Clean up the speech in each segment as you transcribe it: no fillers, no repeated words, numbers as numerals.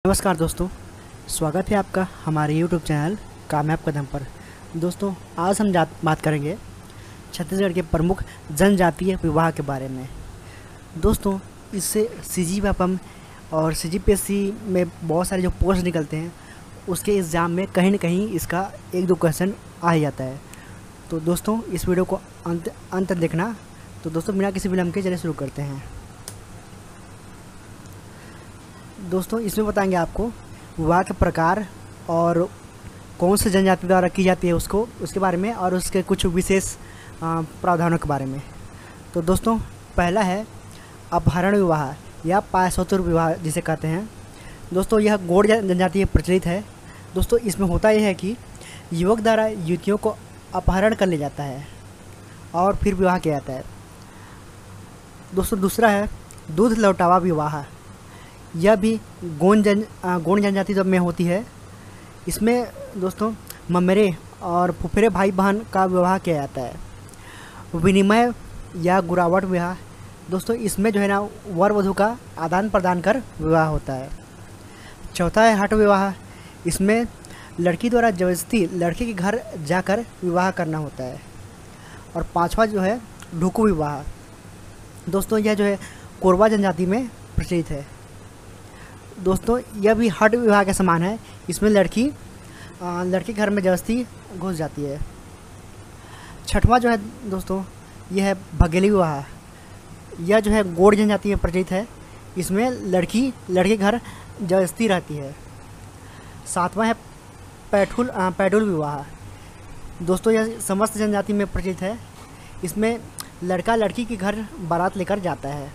नमस्कार दोस्तों, स्वागत है आपका हमारे YouTube चैनल कामयाब कदम पर। दोस्तों, आज हम बात करेंगे छत्तीसगढ़ के प्रमुख जनजातीय विवाह के बारे में। दोस्तों, इससे CGPAPM और CGPSC में बहुत सारे जो पोस्ट निकलते हैं उसके एग्ज़ाम में कहीं न कहीं इसका एक दो क्वेश्चन आ ही जाता है। तो दोस्तों, इस वीडियो को अंत तक देखना। तो दोस्तों, बिना किसी विलंब के चलिए शुरू करते हैं। दोस्तों, इसमें बताएंगे आपको विवाह के प्रकार और कौन से जनजाति द्वारा की जाती है उसके बारे में और उसके कुछ विशेष प्रावधानों के बारे में। तो दोस्तों, पहला है अपहरण विवाह या पायसौतुर विवाह जिसे कहते हैं। दोस्तों, यह गौड़ जनजाति में प्रचलित है। दोस्तों, इसमें होता यह है कि युवक द्वारा युवतियों को अपहरण कर लिया जाता है और फिर विवाह किया जाता है। दोस्तों, दूसरा है दूध लौटावा विवाह। यह भी गौड़ जनजाति में होती है। इसमें दोस्तों ममेरे और फुफेरे भाई बहन का विवाह किया जाता है। विनिमय या गुरावट विवाह। दोस्तों, इसमें जो है ना वर वधू का आदान प्रदान कर विवाह होता है। चौथा है हठ विवाह। इसमें लड़की द्वारा जबरदस्ती लड़के के घर जाकर विवाह करना होता है। और पांचवा जो है ढुकू विवाह। दोस्तों, यह जो है कोरवा जनजाति में प्रचलित है। दोस्तों, यह भी हठ विवाह के समान है। इसमें लड़के घर में जबरदस्ती घुस जाती है। छठवां जो है दोस्तों, यह है भगेली विवाह। यह जो है गौड़ जनजाति में प्रचलित है। इसमें लड़के घर जबरदस्ती रहती है। सातवां है पैडुल विवाह। दोस्तों, यह समस्त जनजाति में प्रचलित है। इसमें लड़का लड़की के घर बारात लेकर जाता है।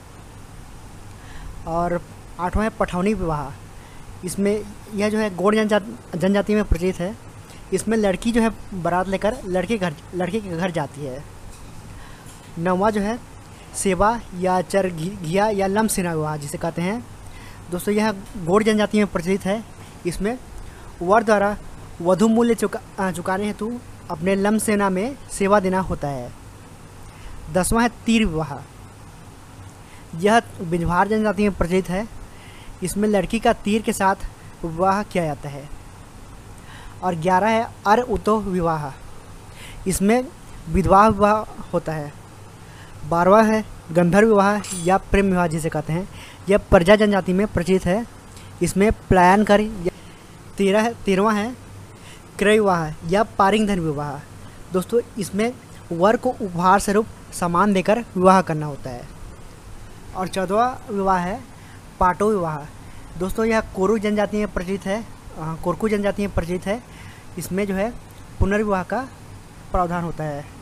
और आठवां है पठौनी विवाह। इसमें यह जो है गौड़ जनजाति में प्रचलित है। इसमें लड़की जो है बारात लेकर लड़के के घर जाती है। नौवां जो है सेवा या चर घिया या लम सेना विवाह जिसे कहते हैं। दोस्तों, यह गौड़ जनजाति में प्रचलित है। इसमें वर द्वारा वधु मूल्य चुकाने हेतु अपने लम सेना में सेवा देना होता है। 10वां है तीर विवाह। यह बिंझवार जनजाति में प्रचलित है। इसमें लड़की का तीर के साथ विवाह किया जाता है। और 11 है अर उतो विवाह। इसमें विधवा विवाह होता है। 12वां है गंधर्व विवाह या प्रेम विवाह जिसे कहते हैं। यह प्रजा जनजाति में प्रचलित है। इसमें पलायन कर। 13वां है क्रय विवाह या पारिंगधन विवाह। दोस्तों, इसमें वर को उपहार स्वरूप सामान देकर विवाह करना होता है। और 14वां विवाह है पाटो विवाह। दोस्तों, यह कोरकू जनजाति में प्रचलित है। इसमें जो है पुनर्विवाह का प्रावधान होता है।